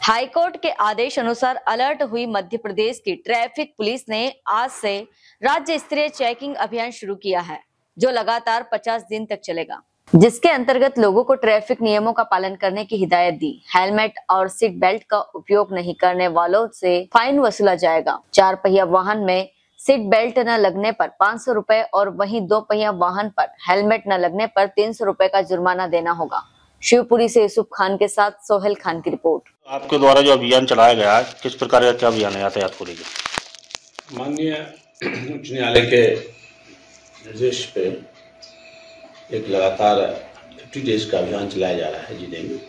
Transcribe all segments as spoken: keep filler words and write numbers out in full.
High court के आदेश अनुसार alert हुई मध्य प्रदेश की ट्रैफिक पुलिस ने आज से राज्य स्तरीय चेकिंग अभियान शुरू किया है, जो लगातार पचास दिन तक चलेगा, जिसके अंतर्गत लोगों को ट्रैफिक नियमों का पालन करने की हिदायत दी। हेलमेट और सीट बेल्ट का उपयोग नहीं करने वालों से फाइन वसूला जाएगा। चार पहिया वाहन में सीट बेल्ट न लगने पर पाँच सौ रुपए और वहीं दो पहिया वाहन पर हेलमेट न लगने पर तीन सौ रुपए का जुर्माना देना होगा। शिवपुरी से यूसुफ खान के साथ सोहेल खान की रिपोर्ट। आपके द्वारा जो अभियान चलाया गया है, किस प्रकार का क्या अभियान है यातायात को लेकर? माननीय उच्च न्यायालय के निर्देश पे एक लगातार फिफ्टी डेज का अभियान चलाया जा रहा है जिले में।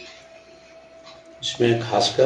इसमें खासकर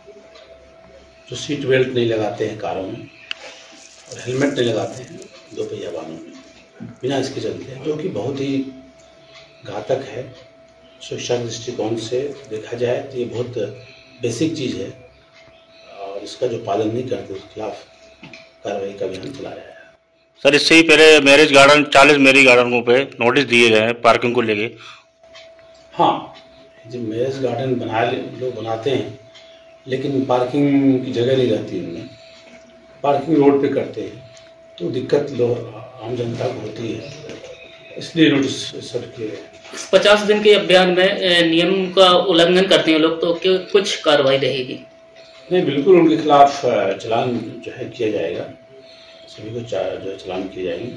जो सीट बेल्ट नहीं लगाते हैं कारों में और हेलमेट नहीं लगाते हैं दो पहिया वाहनों में बिना इसके चलते हैं, जो कि बहुत ही घातक है। सुरक्षा के दृष्टिकोण से देखा जाए तो ये बहुत बेसिक चीज़ है और इसका जो पालन नहीं करते उसके खिलाफ कार्रवाई का अभियान चलाया है। सर, इससे ही पहले मैरिज गार्डन चालीस मैरिज गार्डनों पे नोटिस दिए गए हैं पार्किंग को लेके। हाँ, जो मैरिज गार्डन बना लोग बनाते हैं लेकिन पार्किंग की जगह नहीं रहती उनमें, पार्किंग रोड पे करते हैं तो दिक्कत लोग आम जनता को होती है, इसलिए नोटिस सर के पचास दिन के अभियान में नियम का उल्लंघन करते हैं लोग तो क्यों कुछ कार्रवाई रहेगी? नहीं, बिल्कुल उनके खिलाफ चालान जो है किया जाएगा, सभी को जो चालान किए जाएंगे।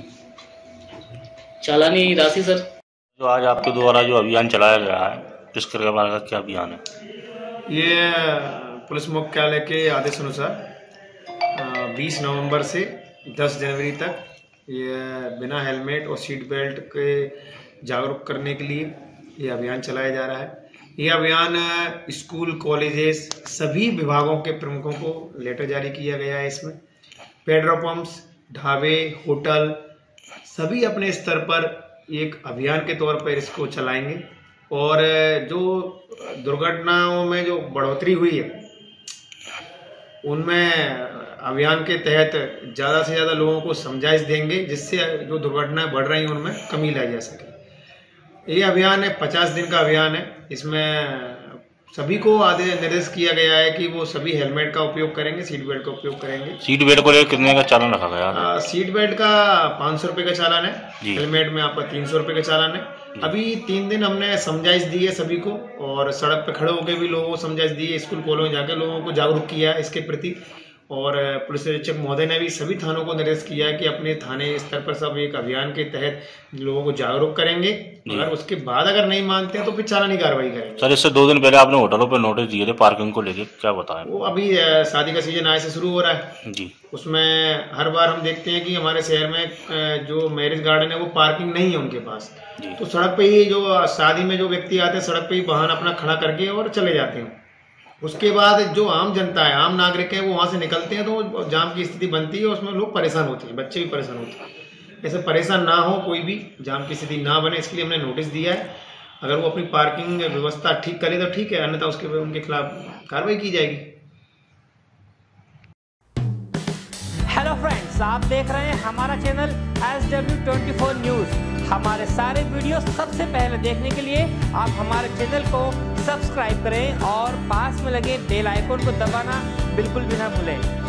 चालानी राशि सर, जो आज आपके द्वारा जो अभियान चलाया गया है, किस प्रकार का क्या अभियान है? ये पुलिस मुख्यालय के आदेश अनुसार बीस नवंबर से दस जनवरी तक ये बिना हेलमेट और सीट बेल्ट के जागरूक करने के लिए ये अभियान चलाया जा रहा है। ये अभियान स्कूल, कॉलेजेस, सभी विभागों के प्रमुखों को लेटर जारी किया गया है। इसमें पेट्रोल पंप्स, ढाबे, होटल सभी अपने स्तर पर एक अभियान के तौर पर इसको चलाएंगे और जो दुर्घटनाओं में जो बढ़ोतरी हुई है उनमें अभियान के तहत ज़्यादा से ज़्यादा लोगों को समझाइश देंगे, जिससे जो दुर्घटनाएं बढ़ रही हैं उनमें कमी लाई जा सके। ये अभियान है, पचास दिन का अभियान है। इसमें सभी को आदेश निर्देश किया गया है कि वो सभी हेलमेट का उपयोग करेंगे, सीट बेल्ट का उपयोग करेंगे। सीट बेल्ट को लेकर कितने का चालान रखा गया है? सीट बेल्ट का पाँच सौ रुपये का चालान है, हेलमेट में आपका तीन सौ रुपये का चालान है। अभी तीन दिन हमने समझाइश दी है सभी को और सड़क पर खड़े होकर भी लोगों को समझाइश दी है, स्कूल कॉलेज में जाकर लोगों को जागरूक किया है इसके प्रति। और पुलिस अधीक्षक महोदय ने भी सभी थानों को निर्देश किया है कि अपने थाने स्तर पर सब एक अभियान के तहत लोगों को जागरूक करेंगे, अगर उसके बाद अगर नहीं मानते हैं तो फिर चालानी कार्रवाई करेंगे। सर, इससे दो दिन पहले आपने होटलों पर नोटिस दिए थे पार्किंग को लेके, क्या बताएं? वो अभी शादी का सीजन आज से शुरू हो रहा है जी, उसमें हर बार हम देखते हैं कि हमारे शहर में जो मैरिज गार्डन है वो पार्किंग नहीं है उनके पास, तो सड़क पे ही जो शादी में जो व्यक्ति आते हैं सड़क पे ही वाहन अपना खड़ा करके और चले जाते हैं। उसके बाद जो आम जनता है, आम नागरिक है, वो वहां से निकलते हैं तो जाम की स्थिति बनती है, उसमें लोग परेशान होते हैं, बच्चे भी परेशान होते हैं। ऐसे परेशान ना हो, कोई भी जाम की स्थिति ना बने, इसके लिए हमने नोटिस दिया है। अगर वो अपनी पार्किंग व्यवस्था ठीक करे तो ठीक है, अन्यथा उसके उनके खिलाफ कार्रवाई की जाएगी। हेलो फ्रेंड्स, आप देख रहे हैं हमारा channel S W twenty four news. हमारे सारे वीडियो सबसे पहले देखने के लिए आप हमारे चैनल को सब्सक्राइब करें और पास में लगे बेल आइकन को दबाना बिल्कुल भी ना भूलें।